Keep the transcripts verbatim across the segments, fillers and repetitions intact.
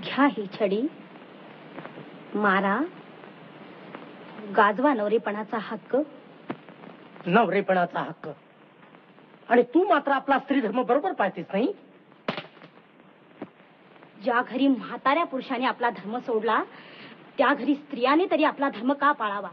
घ्या ही छडी, मारा, गाजवा नवरेपणाचा हक्क. नवरेपणाचा हक्क. आणि तू मात्र आपला स्त्री धर्म बरोबर पाळतेस नाही? ज्या घरी म्हाताऱ्या पुरुषाने आपला धर्म सोडला त्या घरी स्त्रियाने तरी आपला धर्म का पाळावा?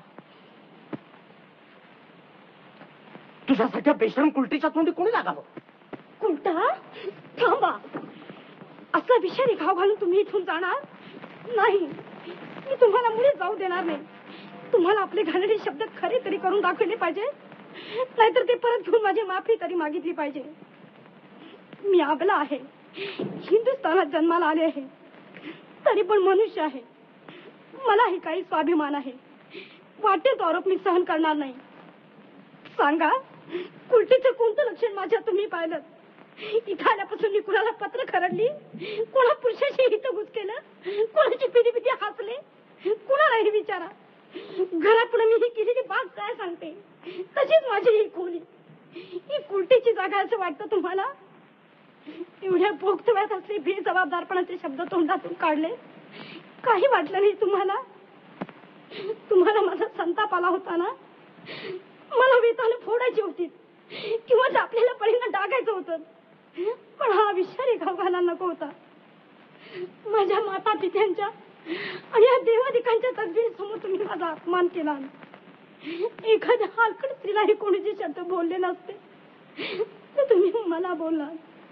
तुझ्यासारख्या बेशरम कुलटीच्या तोंडी कोणी लागावं? कुलटा? थांबा. असला विषारी घाव घालून तुम्ही इथून जाणार नाही. मी तुम्हाला मुळे जाऊ देणार नाही. तुम्हाला आपले घाणेरडे शब्द खरे तरी करून दाखवले पाहिजे, नाहीतर ते परत घेऊन माझी माफी तरी मागितली पाहिजे. मी आबला आहे, हिंदुस्थानात जन्माला आले आहे, तरी पण मनुष्य आहे. मलाही काही स्वाभिमान आहे. वाटेल तो आरोप मी सहन करणार नाही. सांगा, कुलटीचं कोणतं लक्षण माझ्या तुम्ही पाहिलं? इथं आल्यापासून मी कुणाला पत्र खरडली, कोणा पुरुषाशी हित घुस केलं, कोणाची पिढी पिढी हसले, कुणालाही विचारा. घरापुढे मी ही केलेली बाग काय सांगते, तशीच माझी ही खोली. ही कुलटीची जागा असं वाटतं तुम्हाला? एवढ्या पोखतव्यात असले बेजबाबदारपणाचे शब्द तोंडातून काढले, काही वाटलं नाही तुम्हाला? तुम्हाला माझा संताप आला होता ना? मला वेतानं फोडायची होती किंवा आपल्याला पडीनं डागायचं होतं, पण हा विषारी घाव घाला नको होता. माझ्या माता पित्यांच्या आणि या देवादिकांच्या तसबीर तुम्ही माझा अपमान केला. एखाद्या हलकट स्त्रीलाही कोणीचे शब्द बोलले नसते तर तुम्ही मला बोलला.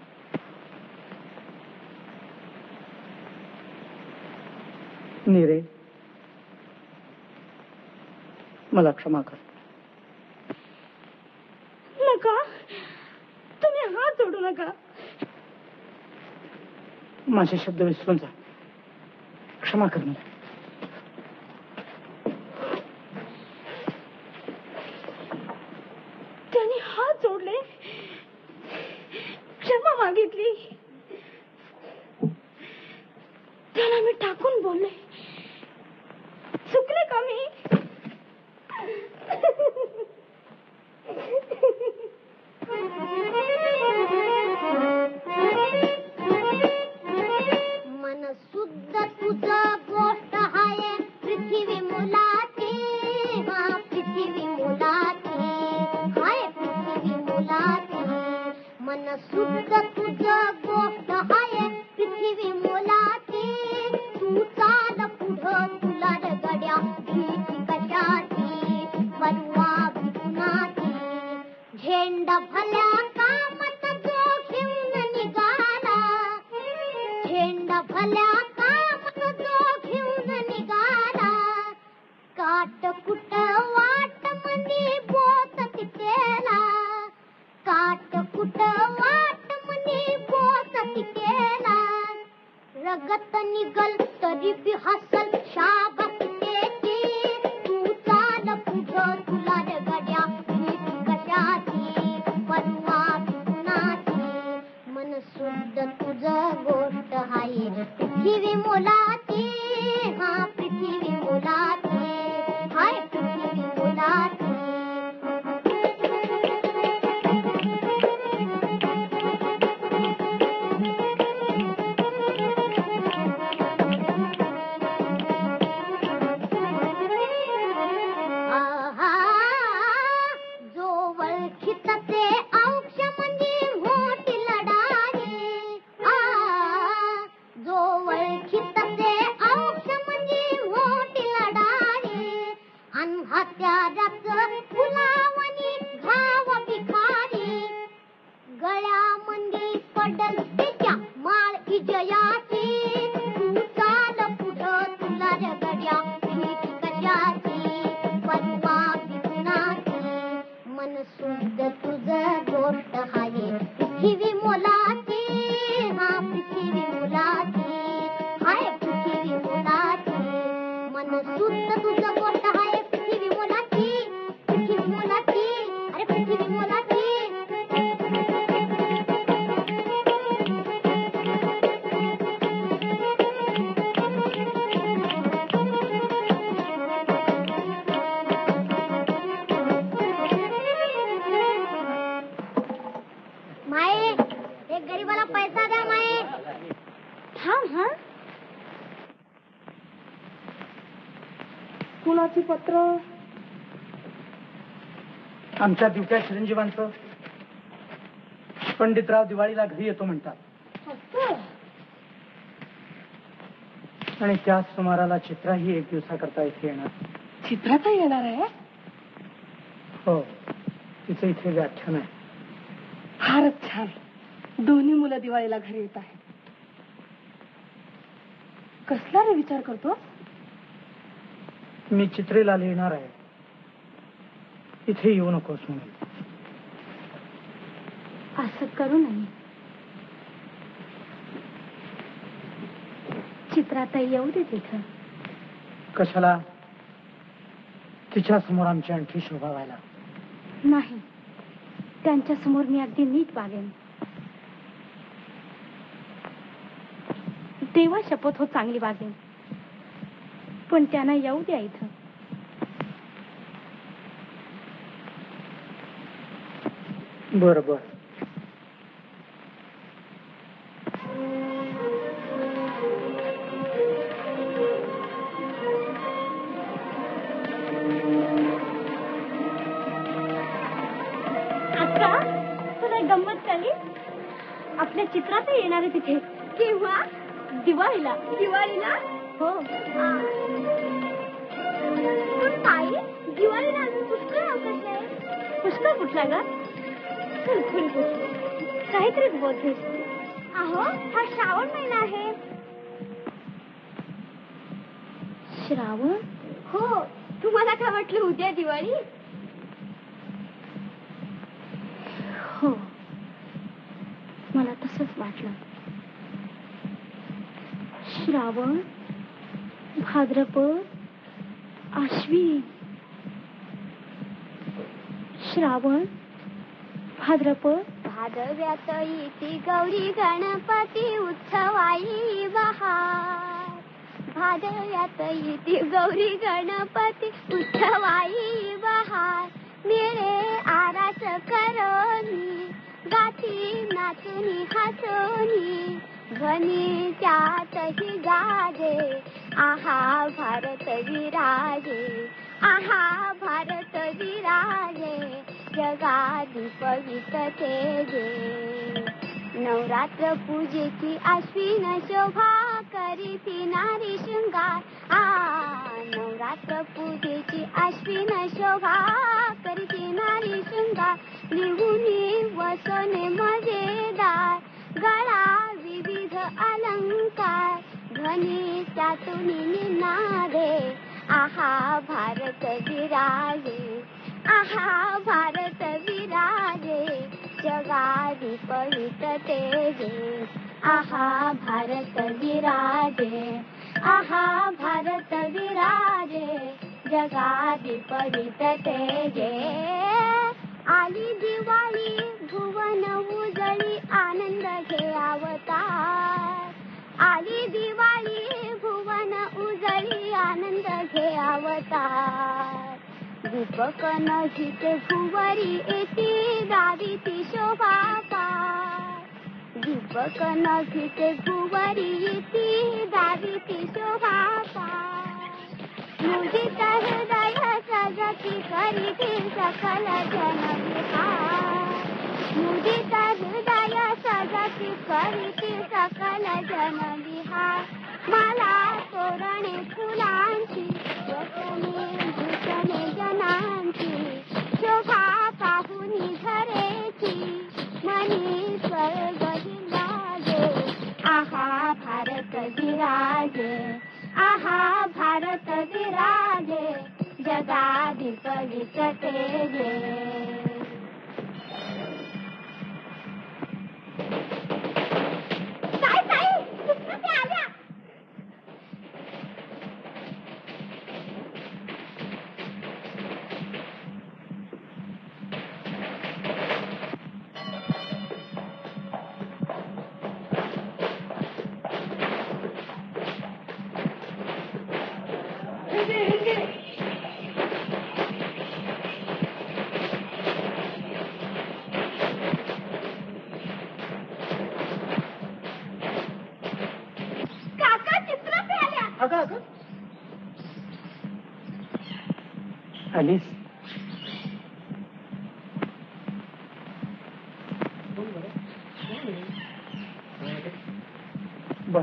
नीरे, मला क्षमा कर. नका, तुम्ही हात जोडू नका. माझे शब्द विसरून जा. क्षमा कर मला. त्यांनी हात जोडले, क्षमा मागितली, त्याला मी टाकून बोलले. चुकले का मी? मन शुद्ध तुझं गोष्ट आहे पृथ्वी मुलाची. हा पृथ्वी मुलाची, हाय पृथ्वी मुलाची. मन शुद्ध तुझं गोष्ट आहे पृथ्वी मुलाची. तू चाल पुढं तुला गड्या भीती कशाची, परवा भिकुनाची. झेंडा भल्या कामात जो घेऊन निघाला, झेंडा भल्या कामात जो घेऊन निघाला. काट कुट वाट मनी बोत तिटेला, काट कुट वाट मनी बोत तिटेला. रगत निगल तरी बी हसल शाबास त्याची. तू चाल पुढं तुला गड्या भीती कशाची, परवा भिकुनाची. मन शुद्ध तुझं गोष्ट आहे पृथ्वी मुलाची. हा पृथ्वी मुलाची, हाय पृथ्वी मुलाची. कुणाची पत्र? आमच्या दिवट्या चिरंजीवांचं. पंडितराव दिवाळीला घरी येतो म्हणतात. आणि त्याच सुमाराला चित्राही एक दिवसाकरता इथे येणार. चित्राचा येणार आहे? हो, तिचं इथे व्याख्यान आहे. फारच छान. दोन्ही मुलं दिवाळीला घरी येत आहेत. कसला रे विचार करतो? मी चित्रेला लिहिणार आहे, इथे येऊ नकोस म्हणून. असं करू नये. चित्राताई येऊ दे तिथं. कशाला? तिच्या समोर आमची आणखी शोभा व्हायला. नाही, त्यांच्या समोर मी अगदी नीट वागेन. देवा शपथ हो चांगली वागेन, पण त्यांना येऊ द्या इथं. बर बर. तुला गंमत झाली? आपल्या चित्रात येणार आहे तिथे. केव्हा? दिवाळीला. दिवाळीला? हो. पण ताई, दिवाळीला अजून पुष्कळ अवकाश आहे. पुष्कळ कुठला ग? काहीतरीच बोलतेस. अहो, हा श्रावण महिना आहे. श्रावण? हो. तुम्हाला काय वाटलं उद्या दिवाळी? हो, मला तसंच वाटलं. श्रावण, भाद्रपद, आश्विन. श्रावण, भाद्रपद. भादव्यात येती गौरी गणपती उत्सवाई बहार. भादव्यात येती गौरी गणपती उत्सवाई बहार. मेरे आरास करोनी गाती नाचुनी हसोनी. ध्वनी त्यातही गाजे आहा भारत विराजे. आहा भारत विराजे जगाधिपवित तेजे. नवरात्र पूजेची आश्विन शोभा करीती नारी शृंगार. आ नवरात्र पूजेची आश्विन शोभा करीती नारी शृंगार. लिहूनी वसने मजेदार गळा विविध अलंकार. ध्वनी त्यातून निनादे आहा भारत विराजे. आहा भारत विराजे जगाधिपवित तेजे. आहा भारत विराजे. आहा भारत विराजे जगाधिपवित तेजे. आली दिवाळी भुवन उजळी आनंद घे अवतार. आली दिवाळी भुवन उजळी आनंद घे अवतार. दीपक नजीते भुवरी येती गावीती शोभा पार. दीपक नजीते भुवरी येती गावीती शोभा पार. मुदित हृदय सजती करीती सकल जन विहार. मुदित हृदय सजती करीती सकल जन विहार. मला तोरणे फुलांची वसने भूषणे जनांची. शोभा पाहुनी घरेची मनी स्वर्ग विराजे. आहा भारत विराजे. आहा भारत विराजे जगाधिपवित तेजे. ताई ताई, चित्रते आल्या. आलीस? बर.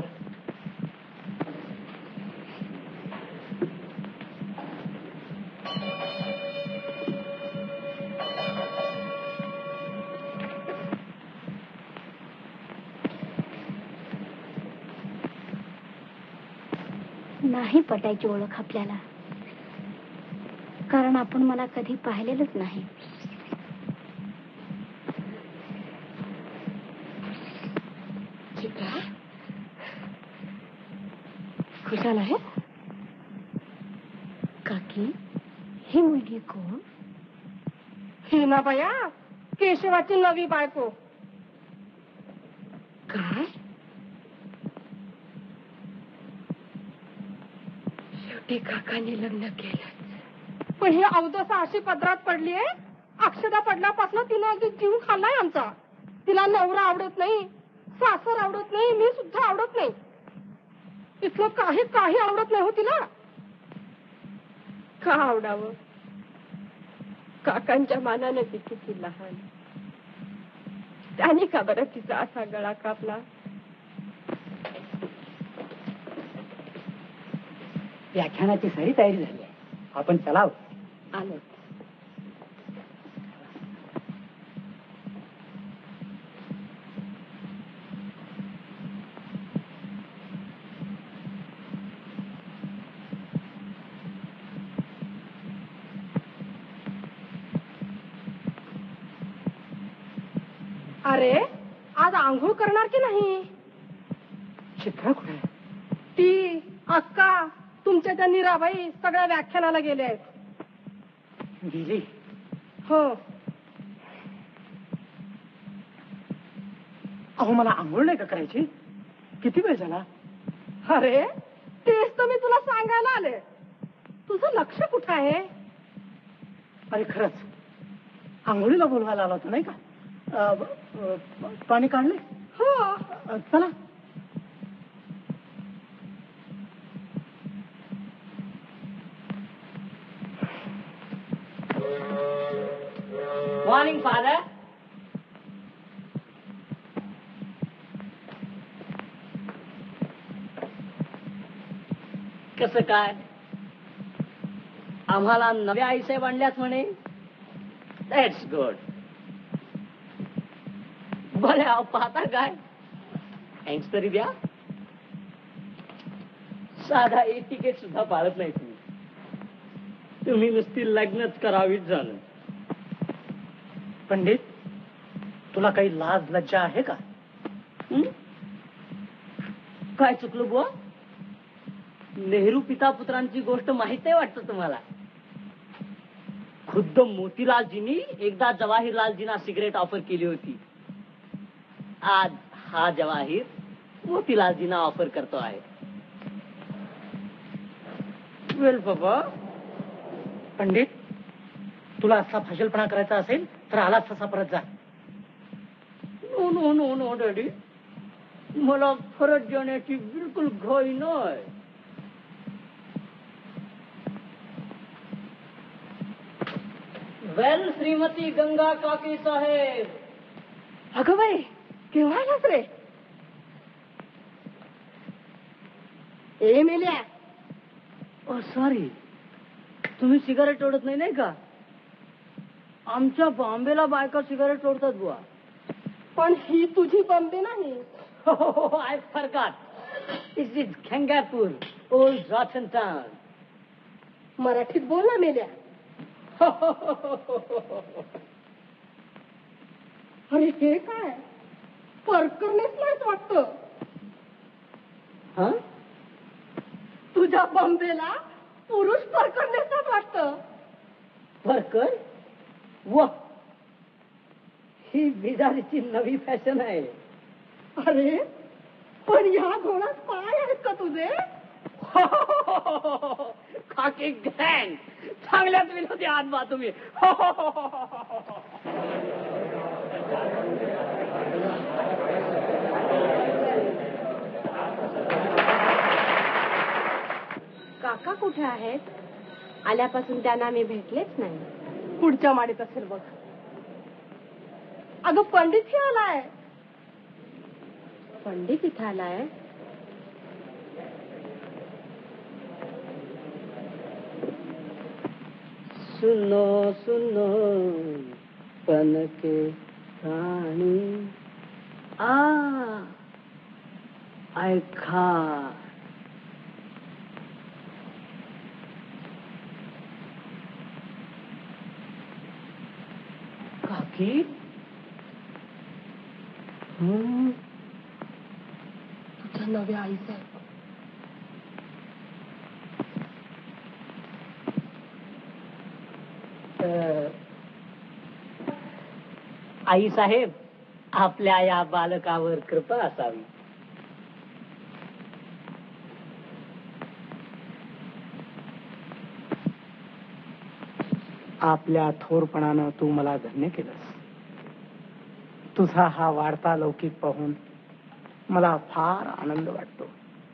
नाही पटायची ओळख आपल्याला, कारण आपण मला कधी पाहिलेलंच नाही. चित्रा, खुशाल आहे? काकी, ही मुलगी कोण? ही ना बाया केशवाची नवी बायको. काय? शेवटी काकांनी लग्न केलं, पण ही अवदसा अशी पदरात पडलीये, अक्षदा पडल्यापासून तिनं अगदी जीव खाल्लाय आमचा. तिला नवरा आवडत नाही, सासर आवडत नाही, मी सुद्धा आवडत नाही. इथलं काही काही आवडत नाही हो तिला. का आवडावं? काकांच्या मानाने ती किती लहान. त्याने का बरं तिचा असा गळा कापला? व्याख्यानाची सरी तयारी झाली आहे, आपण चलाव. आलो. अरे, आज आंघोळ करणार की नाही? चित्रा कुठे आहे? ती अक्का, तुमच्या त्या नीराबाई सगळ्या व्याख्यानाला गेले आहेत. गेली? हो. अहो, मला आंघोळ नाही का करायची? किती वेळ झाला? अरे, तेच तर मी तुला सांगायला आले. तुझं लक्ष कुठं आहे? अरे खरंच आंघोळीला बोलवायला आला होता नाही का? अ, अ, पाणी काढले? हो. अ, चला. Morning father. कसं काय? आम्हाला नव्या आईसाहेब आणल्यात म्हणे. That's good. बरे अहो, पाहता काय, थँक्स तरी द्या. साधा एक तिकीट सुद्धा पाळत नाही तुम्ही. तुम्ही नुसती लग्नच करावीच झालं. पंडित, तुला काही लाज लज्जा आहे का? हं? काय चुकलं बुवा? नेहरू पिता पुत्रांची गोष्ट माहित आहे वाटतं तुम्हाला. खुद्द मोतीलालजींनी एकदा जवाहिरलालजींना सिगरेट ऑफर केली होती. आज हा जवाहीर मोतीलालजींना ऑफर करतो आहे. वेल बाबा. पंडित, तुला असा फजलपणा करायचा असेल तर आलाच तसा परत जा. No no no no daddy, मला परत जाण्याची बिलकुल घाई नाही. वेल श्रीमती गंगा काकी साहेब. अगं बाई, केव्हा आलास रे? ए मेल्या. ओ सॉरी, तुम्ही सिगारेट ओढत नाही नाही का? आमच्या बॉम्बेला बायका सिगारेट ओढतात बुवा. पण ही तुझी बंबे नाही. I forgot. This is Khangapur, old rotten town. मराठीत बोल ना मेल्या. अरे हे काय, परकरनेच नाहीच वाटतं. हा? तुझ्या बंबेला पुरुष परकरनेच वाटतं. परकर? वा, ही बिदारीची नवी फॅशन आहे. अरे, पण या घोडात पाय आहेत का तुझे? खाकी गँग, चांगल्याच विनोदी आहात बा तुम्ही. काका कुठे आहेत? आल्यापासून त्यांना मी भेटलेच नाही. पुढच्या माडीत असेल बघ. अगं पंडित ही आलाय. पंडित इथं आलाय? सुनो सुनो पनके राणी आ ऐका. काकी हम्म तुझ्या नव्या आईचं आहे. आई साहेब, आपल्या या बालकावर कृपा असावी. आपल्या थोरपणानं तू मला धन्य केलंस. तुझा हा वाढता लौकिक पाहून मला फार आनंद वाटतो.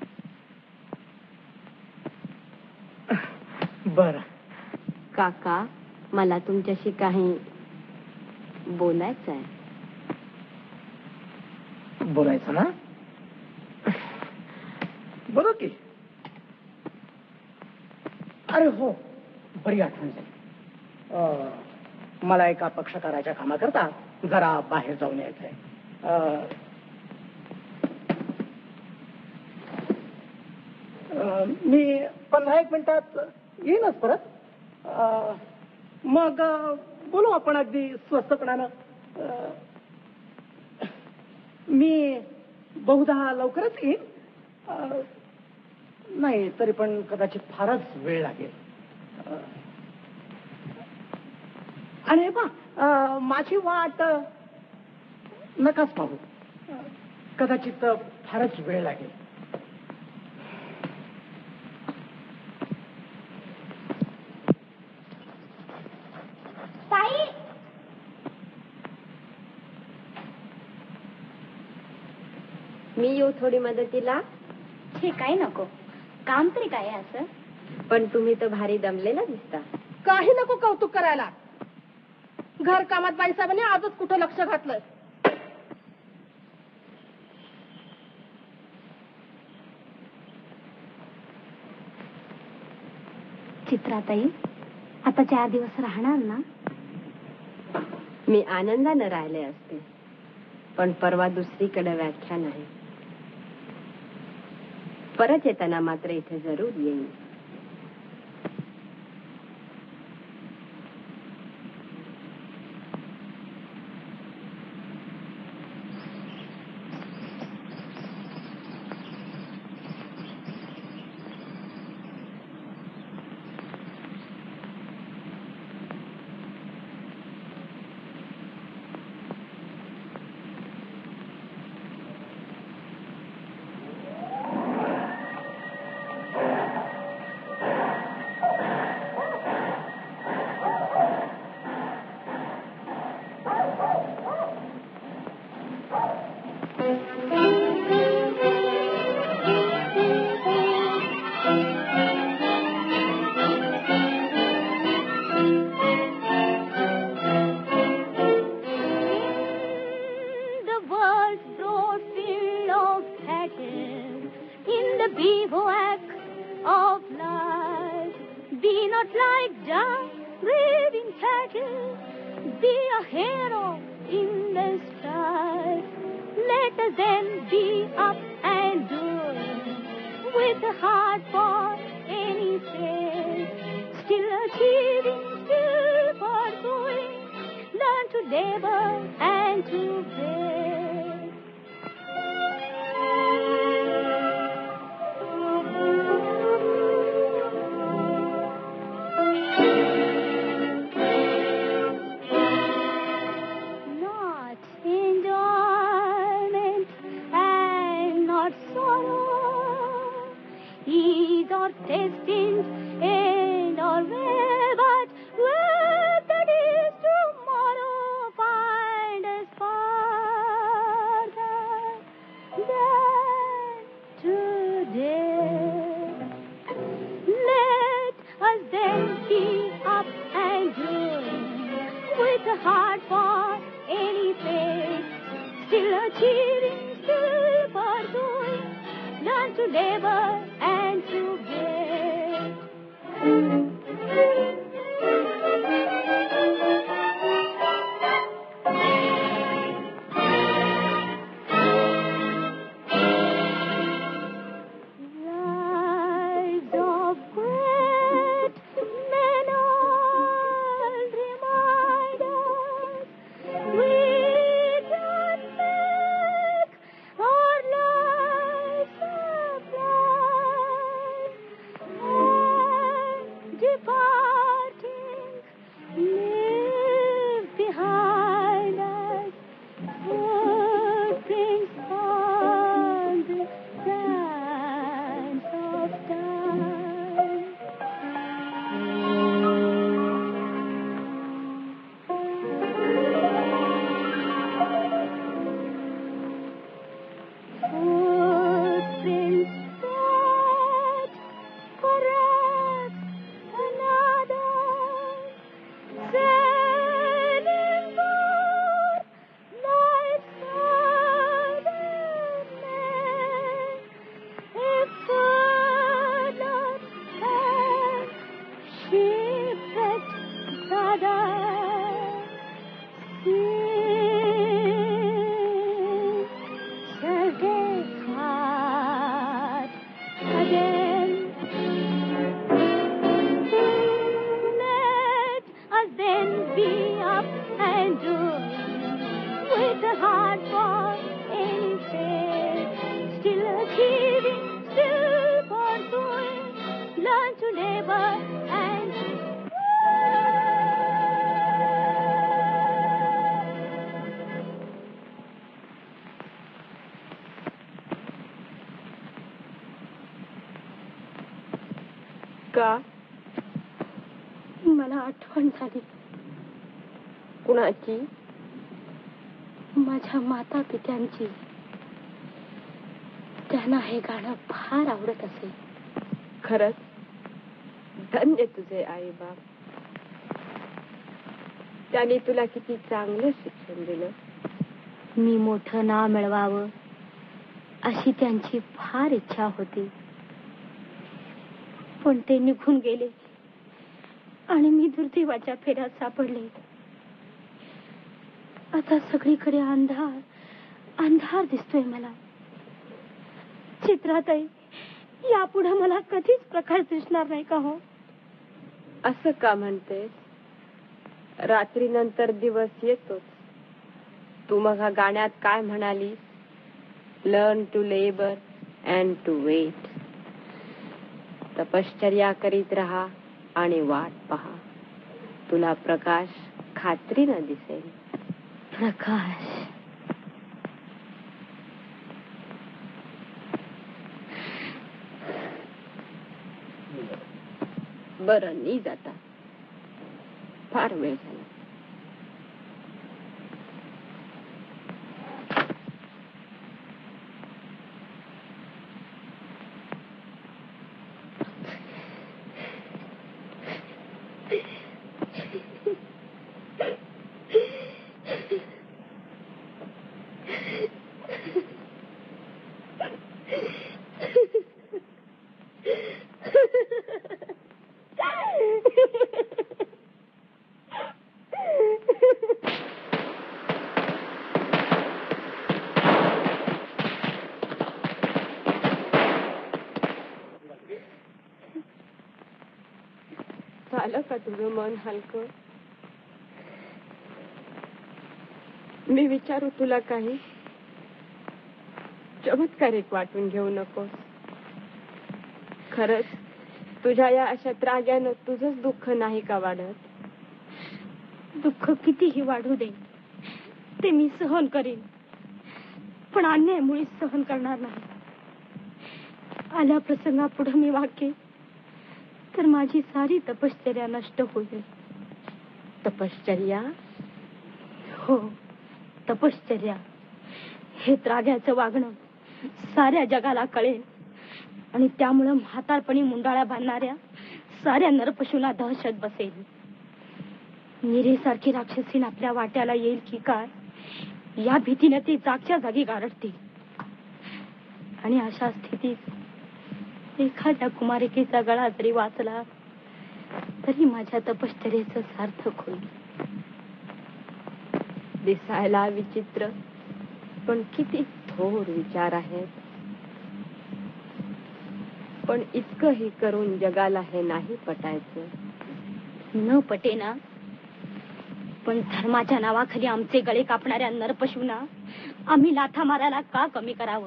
बर काका, मला तुमच्याशी काही बोलायचं आहे. बोलायचं ना? बोलो की. अरे हो, बरी आठवण झाली. अं, मला एका पक्षकाराच्या कामाकरता जरा बाहेर जाऊन यायचंय. अं, अं, मी पंधरा एक मिनिटात येईनच परत. अं, मग बोलू आपण अगदी स्वस्तपणानं. अं, मी बहुधा लवकरच येईन. अं, नाही तरी पण कदाचित फारच वेळ लागेल. अं, आणि पहा, माझी वाट नकाच पाहू. कदाचित फारच वेळ लागेल. ताई, मी येऊ थोडी मदतीला? हे काय नको, काम तरी काय आहे असं. पण तुम्ही तर भारी दमलेला दिसता. काही नको कौतुक करायला. घर कामात बाईसाहेबांनी आजच कुठं लक्ष घातलंय. चित्राताई, आता चार दिवस राहणार ना? मी आनंदानं राहिले असते, पण परवा दुसरीकडे व्याख्यान आहे. परत येताना मात्र इथे जरूर येईन. still achieving, still pursuing, learn to labor and to get. Lives of great men all remind us we can make our lives a bright, and departing leave behind us footprints on the sands of time. Footprints that correct another, sailing for life's southern main. If not have shipwrecked brother, sin shall depart again. Let us then be up and doing, with a heart for any faith, still achieving, still pursuing, learn to labor and का मला आठवण झाली कुणाची? माझ्या माता पित्यांची. त्यांना हे गाणं फार आवडत असे. खरंच धन्य तुझे आई बाप. त्यांनी तुला किती चांगलं शिक्षण दिलं. मी मोठं नाव मिळवावं अशी त्यांची फार इच्छा होती, पण ते निघून गेले आणि मी दुर्दैवाच्या फेऱ्यात सापडले. आता सगळीकडे अंधार अंधार दिसतोय मला. चित्राताई, यापुढे मला कधीच प्रकाश दिसणार नाही का हो? असं का म्हणतेस? रात्री नंतर दिवस येतोच. तू मग हा गाण्यात काय म्हणाली? Learn to labour and to wait. तपश्चर्या करीत राहा आणि वाट पहा. तुला प्रकाश खात्रीनं दिसेल. प्रकाश. बरं, नीज आता. फार वेळ झाला. झालं का तुझं मन हलकं? मी विचारू तुला काही? चमत्कारिक वाटून घेऊ नकोस. खरंच तुझ्या या अशा त्राग्यानं तुझंच दुःख नाही का वाढत? दुःख कितीही वाढू दे ते मी सहन करीन, पण अन्याय मुळीच सहन करणार नाही. आल्या प्रसंगापुढे मी वाके तर माझी सारी तपश्चर्या नष्ट होईल. तपश्चर्या? हो, तपश्चर्या. हे त्राग्याचं वागणं साऱ्या जगाला कळेल आणि त्यामुळं म्हातारपणी मुंडाळ्या बांधणाऱ्या साऱ्या नरपशूला दहशत बसेल. नीरेसारखी राक्षसीन आपल्या वाट्याला येईल की काय या भीतीने ती जागच्या जागी गारडते. आणि अशा स्थितीत एखाद्या कुमारिकेचा गळा जरी वाचला तरी माझ्या तपश्चर्येचं सार्थक होईल. दिसायला विचित्र पण किती थोर विचार आहेत. पण इतकंही करून जगाला हे नाही पटायचं. न पटेना पण धर्माच्या नावाखाली आमचे गळे कापणाऱ्या नरपशूंना आम्ही लाथा मारायला का कमी करावं?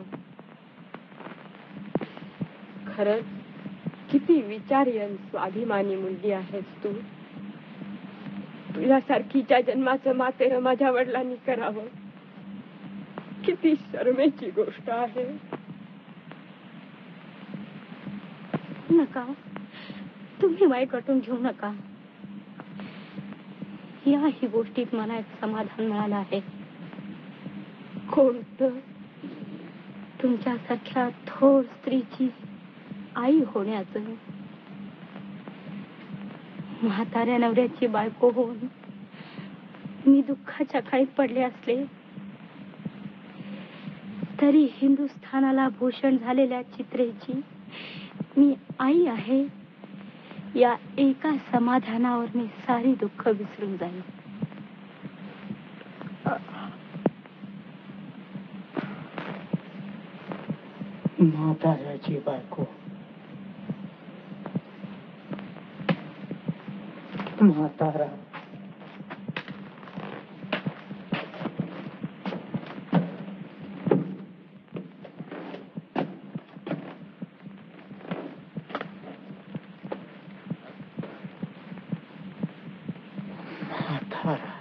खरंच किती विचारी आणि स्वाभिमानी मुलगी आहेस तू. तुझ्यासारखीच्या जन्माचं मातेर माझ्या वडिलांनी करावं किती शरमेची गोष्ट आहे. नका, तुम्ही वाईट वाटून घेऊ नका. याही गोष्टीत मला एक समाधान मिळालं आहे. कोणतं? तुमच्यासारख्या थोर स्त्रीची आई होण्याचं. म्हाताऱ्या नवऱ्याची बायको होऊन मी दुःखाच्या खाईत पडले असले तरी हिंदुस्थानाला भूषण झालेल्या चित्रेची मी आई आहे या एका समाधानावर मी सारी दुःख विसरून जाईल. म्हाताऱ्याची बायको, म्हातारा. म्हातारा.